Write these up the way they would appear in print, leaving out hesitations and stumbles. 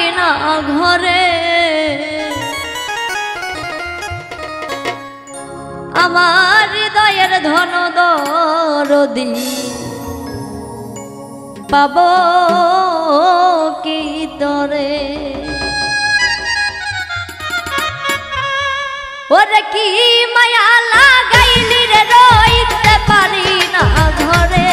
না ঘরে আমার হৃদয়ের ধন দরদি পাবো কি তরে ওরে কি মায়া লাগাইলি রে রইতে পারি না ঘরে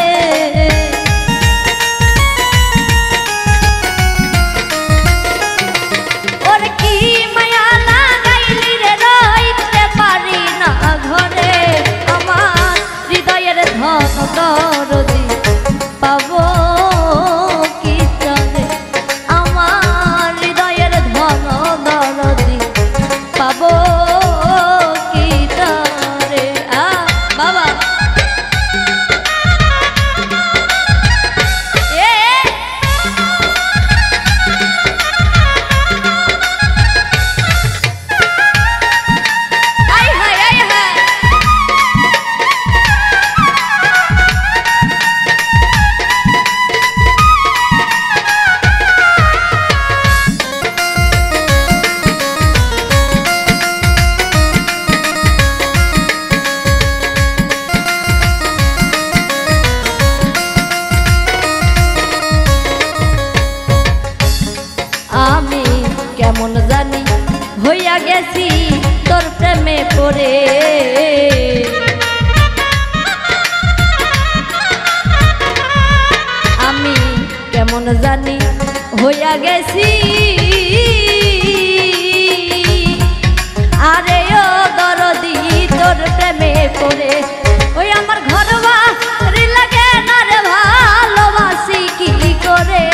ওরে কি মায়া লাগাইলি রে রইতে পারি না ঘরে আমার হৃদয়ের ধন দরদি পাবো কি তরে আমার হৃদয়ের ধন দরদি পাবো আমি কেমন জানি হইয়া গেছি তোর প্রেমে পড়ে আমি কেমন জানি হইয়া গেছি আরে ও দরদি তোর প্রেমে পড়ে ওই আমার ঘরবা লাগে না রে ভালোবাসি কি করে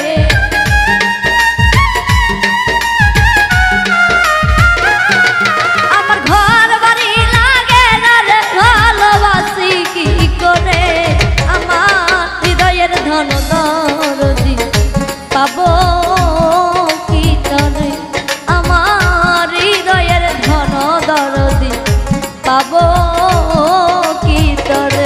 পাবো কি তরে আমার হৃদয়ের ধন দরদি পাবো কি তরে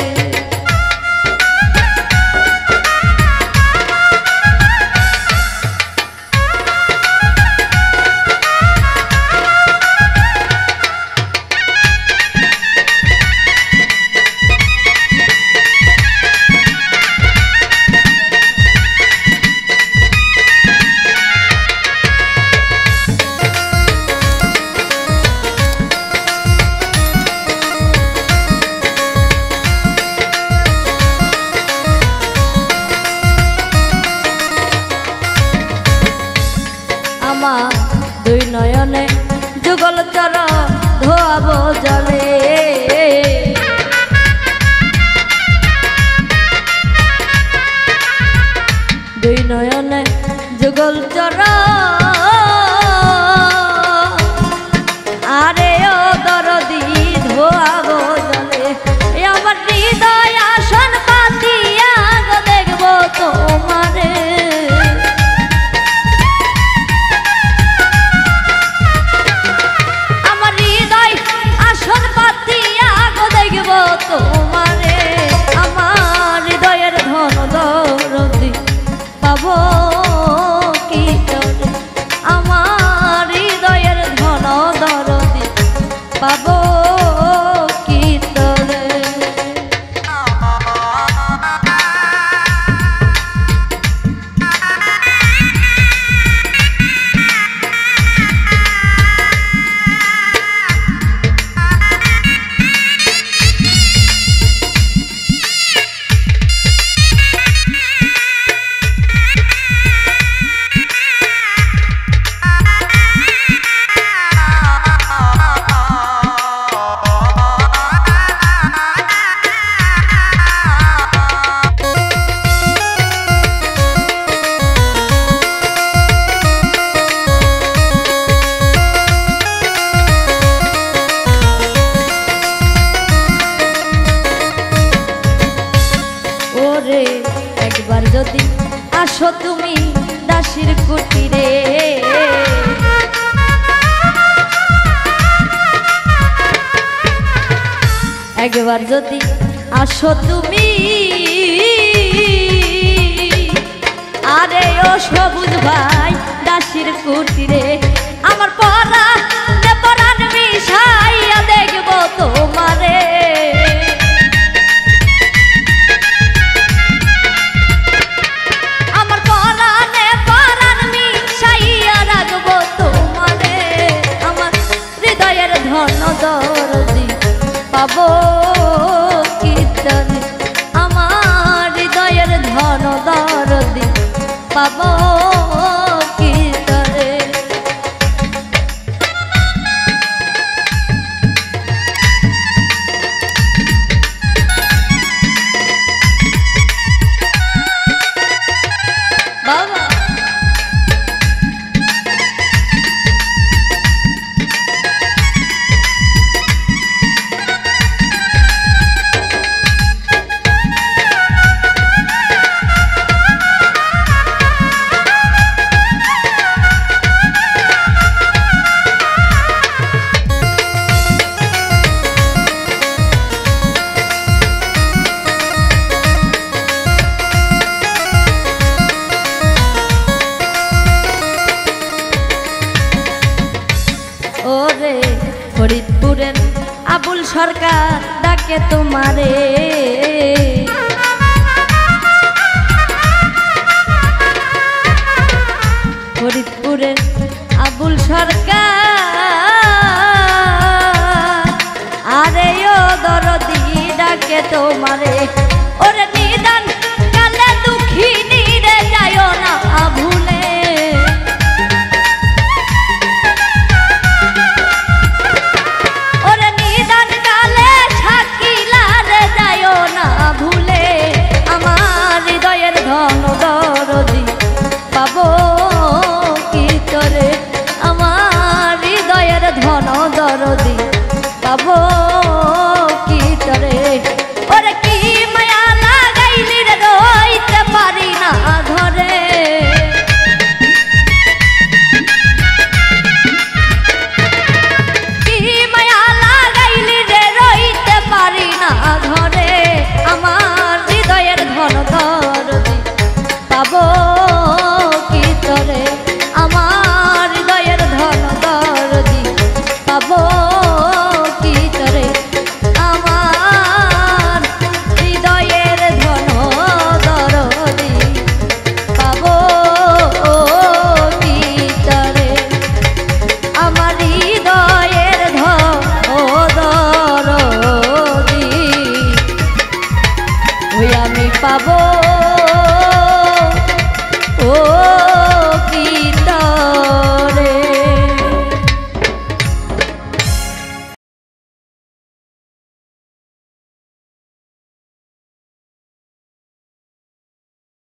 দুই নয়নে যুগল চর ধোয়াব জলে দুই নয়নে যুগল চর আরে ও দরদি ধোয়াব জলে আমার হৃদয় আসন পাতিয়া দেখবো তোমারে তোমারে আমার হৃদয়ের ধন দরদি পাবো কি তরে আমার হৃদয়ের ধন দরদি পাবো কি তরে একবার যদি আসো তুমি দাসীর কুটিরে একবার যদি আসো তুমি আরে ও সবুজ ভাই কুটিরে আমার পরা পরাণ মিশাইয়া দেখব তোমারে আমার পরাণে পরাণ মিশাইয়া রাখব তোমারে আমার হৃদয়ের ধন দরদি পাবো কীর্তনে আমার হৃদয়ের ধন দরদি পাবো কীর্তনে বাবা ওরে ফরিদপুরের আবুল সরকার ডাকে তোমারে ফরিদপুরের আবুল সরকার আরে ও দরদি ডাকে তোমারে ওরে নিদান কালে দুঃখিনী রে যায় না ভুলে ধন দরদি পাবো কীর্তনে আমার হৃদয়ের ধন দরদি পাবো কীর্তনে ওরে কি মায়া লাগাইলি রে রইতে পারি না ঘরে কি মায়া লাগাইলি রে রইতে পারি না ঘরে আমার হৃদয়ের ধন দরদি পাবো কীর্তনে আমার হৃদয়ের ধন দরদি পাবো কীর্তনে আমার হৃদয়ের ধন দরদি পাবো কীর্তনে আমার হৃদয়ের ধন দরদি ওই আমি পাবো